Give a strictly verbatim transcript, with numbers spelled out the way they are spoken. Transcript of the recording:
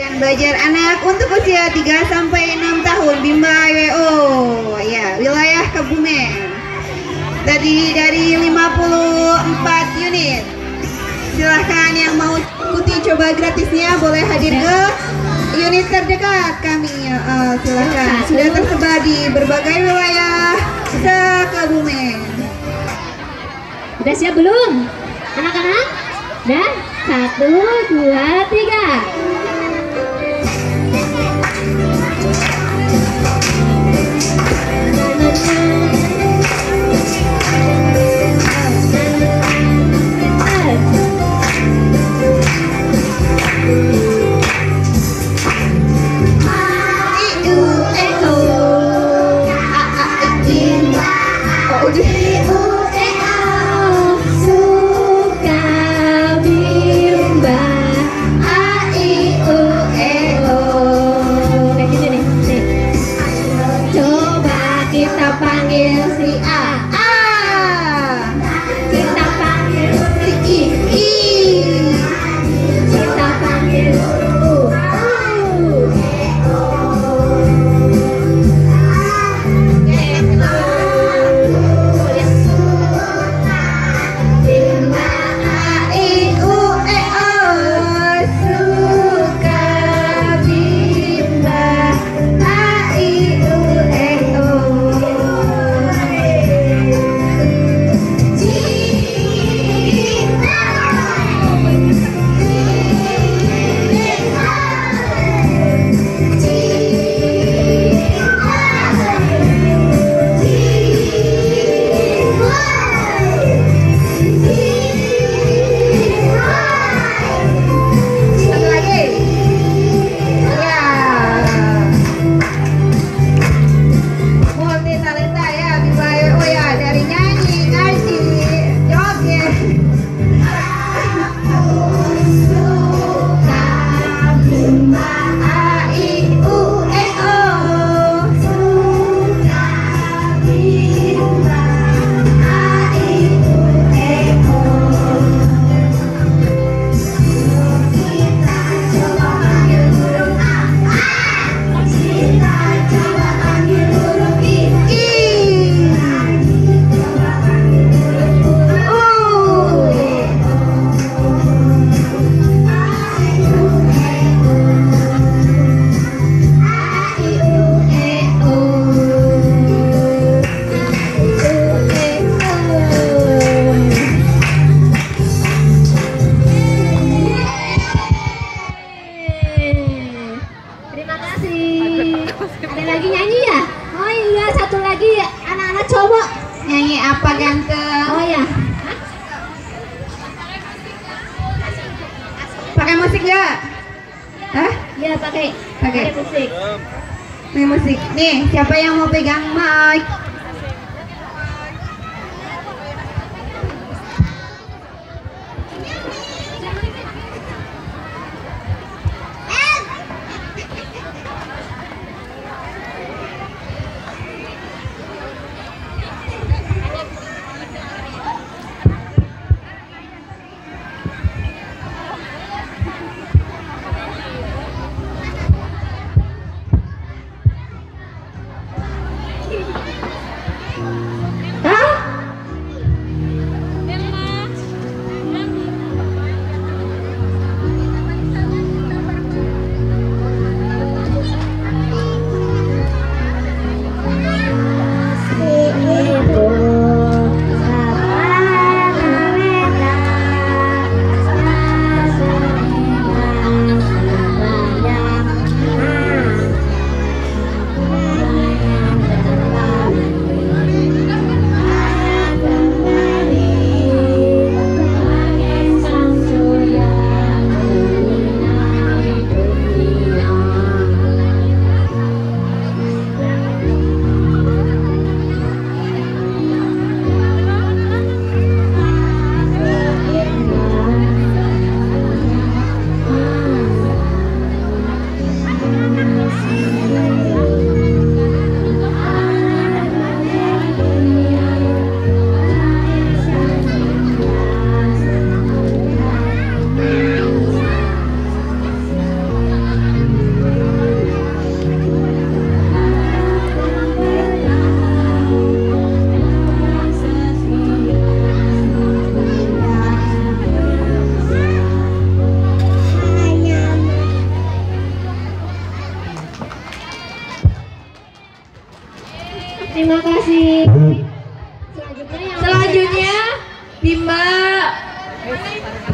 Dan belajar anak untuk usia tiga sampai enam tahun Bimba W O ya, wilayah Kebumen. Tadi dari lima puluh empat unit. Silahkan yang mau ikuti coba gratisnya boleh hadir ke unit terdekat kami. Uh, silahkan, sudah tersebar di berbagai wilayah se-Kebumen. Udah siap belum anak-anak? Dan satu, dua, tiga. Pakai musik nggak? Hah? Iya pakai. Pakai musik. Pakai musik. Nih, siapa yang mau pegang mic? Terima kasih. Selanjutnya yang Selanjutnya Bimba